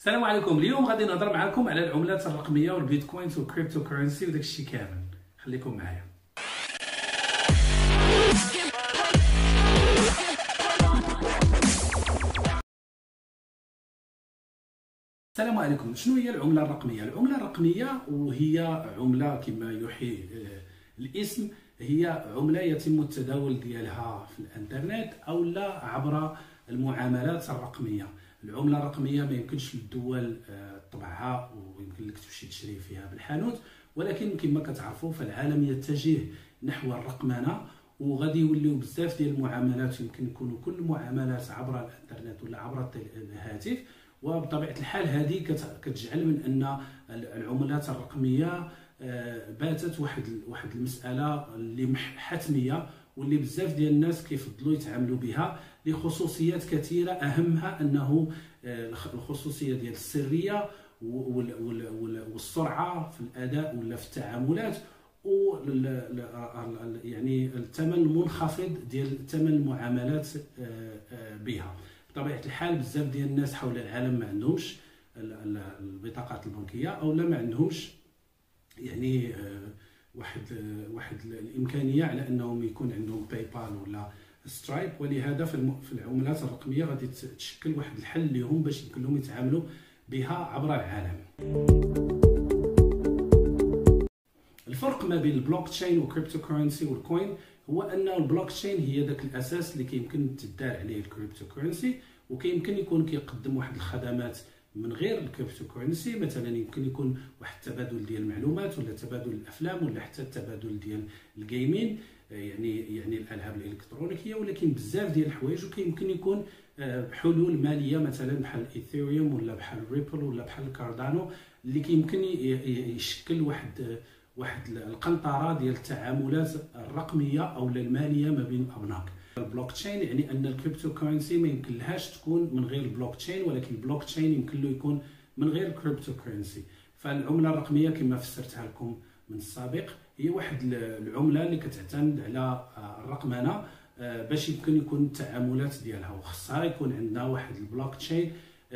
السلام عليكم. اليوم غادي نهضر معكم على العملات الرقميه والبيتكوينز والكريبتو كورنسي وداك الشيء كامل. خليكم معايا. السلام عليكم. شنو هي العمله الرقميه؟ العمله الرقميه وهي عمله كما يوحي الاسم، هي عمله يتم التداول ديالها في الانترنت او لا عبر المعاملات الرقميه. العمله الرقميه ما يمكنش للدول طبعها ويمكن لك تمشي تشري فيها بالحانوت، ولكن كما كتعرفوا فالعالم يتجه نحو الرقمنه، وغادي يوليو بزاف ديال المعاملات يمكن يكونوا كل المعاملات عبر الانترنت ولا عبر الهاتف. وبطبيعه الحال هذه كتجعل من ان العملات الرقميه باتت واحد المساله اللي حتميه، واللي بزاف ديال الناس كيفضلوا يتعاملوا بها لخصوصيات كثيره، اهمها انه الخصوصيه ديال السريه والسرعه في الاداء ولا في التعاملات، و يعني الثمن المنخفض ديال ثمن المعاملات بها. بطبيعه الحال بزاف ديال الناس حول العالم ما عندهمش البطاقات البنكيه او لا ما عندهمش يعني واحد الامكانيه على انهم يكون عندهم باي بال ولا سترايب، ولهذا في العملات الرقميه غادي تشكل واحد الحل لهم باش يمكن لهم يتعاملوا بها عبر العالم. الفرق ما بين البلوك تشين والكريبتو كورنسي والكوين هو ان البلوك تشين هي داك الاساس اللي كيمكن تدار عليه الكريبتو كورنسي، وكيمكن يكون كيقدم واحد الخدمات من غير الكريبتو كورنسي. مثلا يمكن يكون واحد التبادل ديال المعلومات ولا تبادل الافلام ولا حتى التبادل ديال الجيمين، يعني الالعاب الالكترونيكيه، ولكن بزاف ديال الحوايج. وكيمكن يكون حلول ماليه مثلا بحال الايثيريوم ولا بحال ريبل ولا بحال كاردانو، اللي كيمكن يشكل واحد القنطره ديال التعاملات الرقميه او الماليه ما بين الابناك. البلوك تشين يعني ان الكريبتو كورنسي ما يمكن لهاش تكون من غير البلوك تشين، ولكن البلوك تشين يمكن له يكون من غير الكريبتو كورنسي. فالعمله الرقميه كما فسرتها لكم من السابق هي واحد العمله اللي كتعتمد على الرقمنه باش يمكن يكون التعاملات ديالها، وخصها يكون عندنا واحد البلوك تشين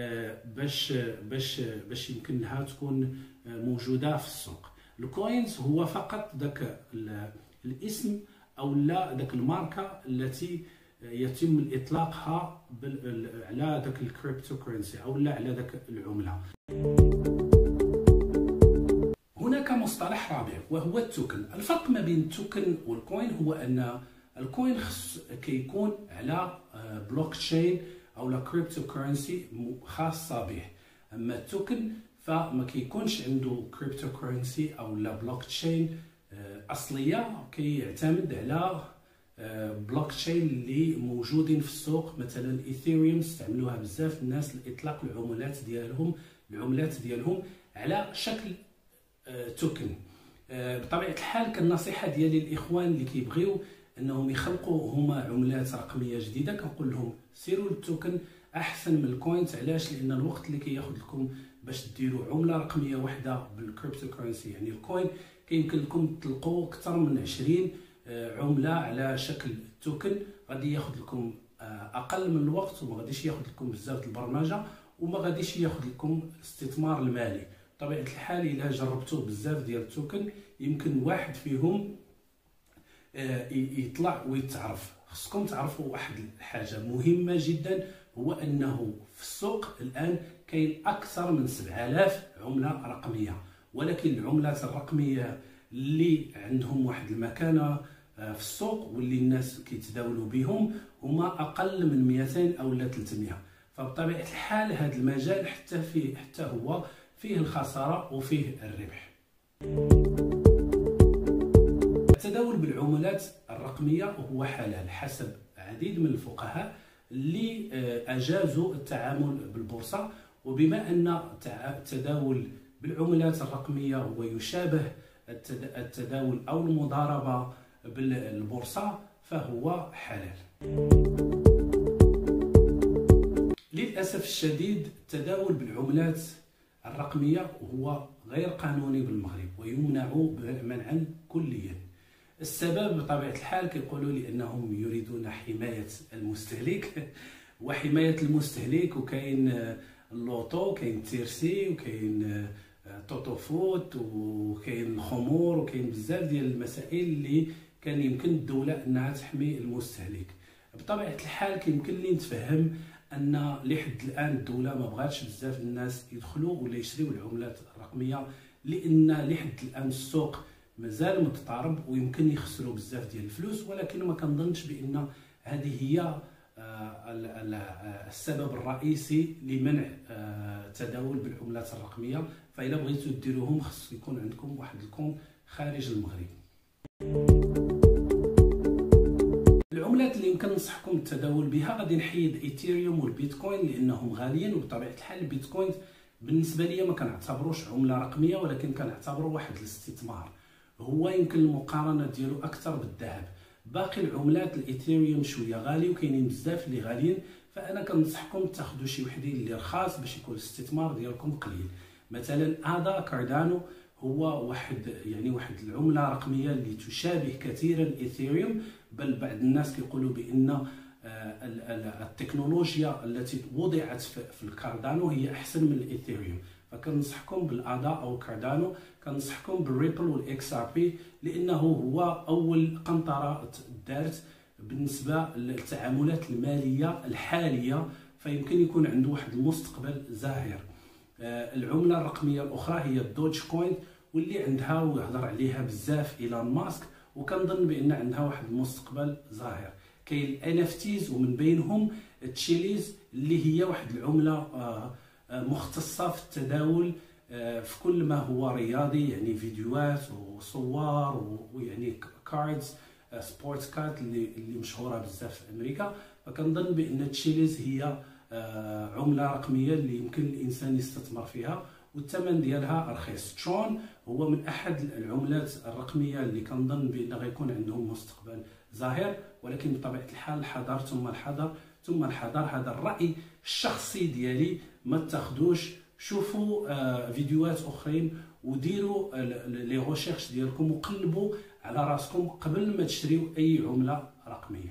باش يمكن لها تكون موجوده في السوق. الكوينز هو فقط داك الاسم او لا داك الماركه التي يتم اطلاقها على داك الكريبتو كورنسي او لا على داك العمله. هناك مصطلح رابع وهو التوكن. الفرق ما بين التوكن والكوين هو ان الكوين كيكون على بلوك تشين او لا كريبتو كورنسي خاصه به، اما التوكن فما كيكونش عنده كريبتو كورنسي او لا بلوك تشين اصليه، كيعتمد على بلوك تشين اللي موجودين في السوق. مثلا الايثيريوم استعملوها بزاف الناس لاطلاق العملات ديالهم على شكل توكن. بطبيعه الحال كالنصيحه ديالي للاخوان اللي كيبغيو انهم يخلقوا هما عملات رقميه جديده، كنقول لهم سيروا للتوكن احسن من الكوينز. علاش؟ لان الوقت اللي كياخذ لكم باش ديروا عمله رقميه واحده بالكريبتو كورنسي يعني الكوين كيمكن لكم تلقوا اكثر من 20 عمله على شكل توكن. غادي ياخذ لكم اقل من الوقت، وما غاديش ياخذ لكم بزاف البرمجه، وما غاديش ياخذ لكم الاستثمار المالي. بطبيعه الحال الا جربتوا بزاف ديال التوكن يمكن واحد فيهم يطلع ويتعرف. خصكم تعرفوا واحد الحاجه مهمه جدا، هو انه في السوق الان كاين اكثر من 7000 عمله رقميه، ولكن العملات الرقميه اللي عندهم واحد المكانه في السوق واللي الناس كيتداولوا بهم هما اقل من 200 او لا 300. فبطبيعه الحال هذا المجال حتى هو فيه الخساره وفيه الربح. التداول بالعملات الرقميه هو حلال حسب عديد من الفقهاء اللي اجازوا التعامل بالبورصه، وبما ان التداول بالعملات الرقميه هو يشابه التداول او المضاربه بالبورصه فهو حلال. للاسف الشديد التداول بالعملات الرقميه هو غير قانوني بالمغرب ويمنع منعا كليا. السبب بطبيعه الحال كيقولوا لي انهم يريدون حمايه المستهلك، وحمايه المستهلك وكاين اللوطو، كاين التيرسي، وكاين توتو فوت، وكاين الخمور، وكاين بزاف ديال المسائل اللي كان يمكن الدوله انها تحمي المستهلك. بطبيعه الحال كيمكن لي نتفهم ان لحد الان الدوله ما بغاتش بزاف الناس يدخلوا ولا يشريوا العملات الرقميه، لان لحد الان السوق مازال متضارب ويمكن يخسروا بزاف ديال الفلوس. ولكن ما كنظنش بان هذه هي السبب الرئيسي لمنع التداول بالعملات الرقميه. فإلا بغيتو ديروهم خص يكون عندكم واحد الكونت خارج المغرب. العملات اللي يمكن ننصحكم بالتداول بها غادي نحيد ايثيريوم والبيتكوين لانهم غاليين، وبطبيعه الحال البيتكوين بالنسبه لي ما كنعتبروش عمله رقميه، ولكن كنعتبره واحد الاستثمار. هو يمكن المقارنه ديالو اكثر بالذهب. باقي العملات الايثيريوم شويه غالي وكاينين بزاف اللي غاليين، فانا كنصحكم تاخذوا شي وحدين اللي رخاص باش يكون الاستثمار ديالكم قليل. مثلا هذا كاردانو هو واحد العمله رقميه اللي تشابه كثيرا الايثيريوم، بل بعض الناس كيقولوا بان التكنولوجيا التي وضعت في الكاردانو هي احسن من الايثيريوم. فكنصحكم بالادا او كاردانو، كنصحكم بالريبل والاكس ار بي، لانه هو اول قنطره دارت بالنسبه للتعاملات الماليه الحاليه، فيمكن يكون عنده واحد المستقبل زاهر. العمله الرقميه الاخرى هي الدوج كوين، واللي عندها ويهضر عليها بزاف ايلون ماسك، وكنظن بان عندها واحد المستقبل زاهر. كاين الان اف تيز، ومن بينهم تشيليز اللي هي واحد العمله مختصه في التداول في كل ما هو رياضي، يعني فيديوهات وصور ويعني كاردز، سبورتس كارد اللي مشهوره بزاف في امريكا. فكنظن بان تشيليز هي عمله رقميه اللي يمكن الانسان يستثمر فيها، والثمن ديالها رخيص. ترون هو من احد العملات الرقميه اللي كنظن بان غيكون عندهم مستقبل زاهر، ولكن بطبيعه الحال الحذر ثم الحذر ثم الحذر. هذا الراي الشخصي ديالي، ما تاخذوش. شوفوا فيديوهات اخرين وديروا لي ريشيرش ديالكم وقلبوا على راسكم قبل ما تشريوا اي عمله رقميه.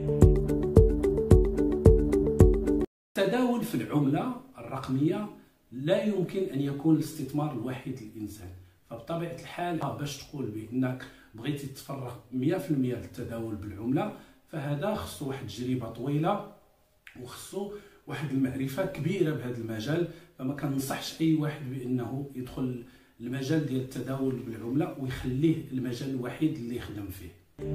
التداول في العمله الرقميه لا يمكن ان يكون الاستثمار الوحيد للانسان. فبطبيعه الحال باش تقول بانك بغيتي تفرغ 100% للتداول بالعمله، فهذا خصو واحد التجربه طويله وخصو واحد المعرفه كبيره بهذا المجال. فما كننصحش اي واحد بانه يدخل المجال ديال التداول بالعمله ويخليه المجال الوحيد اللي يخدم فيه.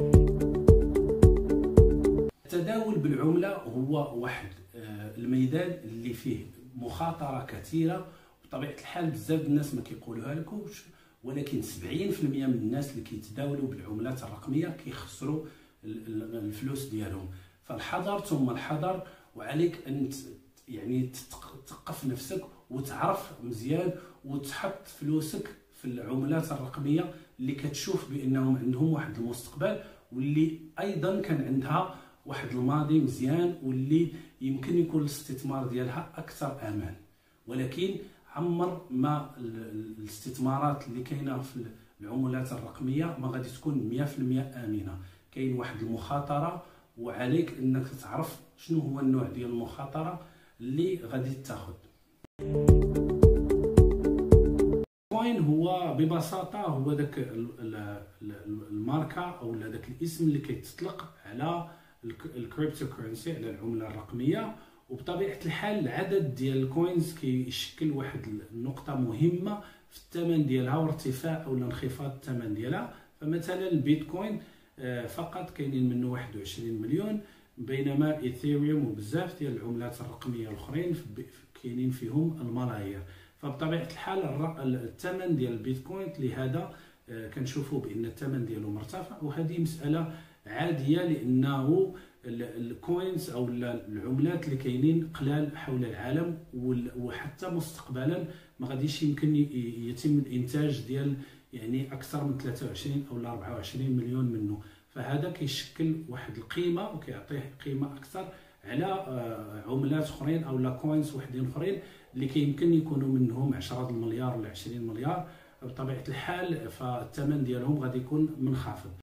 التداول بالعمله هو واحد الميدان اللي فيه مخاطره كثيره، بطبيعه الحال بزاف الناس ما كيقولوها لكمش، ولكن 70% من الناس اللي كيتداولوا بالعملات الرقميه كيخسروا الفلوس ديالهم. فالحذر ثم الحذر، وعليك ان تثقف نفسك وتعرف مزيان وتحط فلوسك في العملات الرقميه اللي كتشوف بانهم عندهم واحد المستقبل، واللي ايضا كان عندها واحد الماضي مزيان، واللي يمكن يكون الاستثمار ديالها اكثر امان. ولكن عمر ما الاستثمارات اللي كاينه في العملات الرقميه ما غادي تكون 100% امنه. كاين واحد المخاطره، وعليك انك تعرف شنو هو النوع ديال المخاطره اللي غادي تاخذ. كوين هو ببساطه هو داك الماركه او داك الاسم اللي كيتطلق على الكريبتو كورنسي، على العمله الرقميه. وبطبيعه الحال العدد ديال الكوينز كيشكل واحد النقطه مهمه في الثمن ديالها وارتفاع او انخفاض الثمن ديالها. فمثلا البيتكوين فقط كاينين منه 21 مليون، بينما الايثيريوم وبزاف ديال العملات الرقميه الاخرين كاينين فيهم الملايير. فبطبيعه الحال الثمن ديال البيتكوين لهذا كنشوفوا بان الثمن ديالو مرتفع، وهذه مساله عاديه لانه الكوينز او العملات اللي كاينين قلال حول العالم، وحتى مستقبلا ما غاديش يمكن يتم الانتاج ديال اكثر من 23 او 24 مليون منه. فهذا كيشكل واحد القيمه وكيعطيه قيمه اكثر على عملات اخرين او لا كوينز وحدين اخرين اللي كيمكن يكونوا منهم 10 المليار ولا 20 مليار. بطبيعه الحال فالثمن ديالهم غادي يكون منخفض.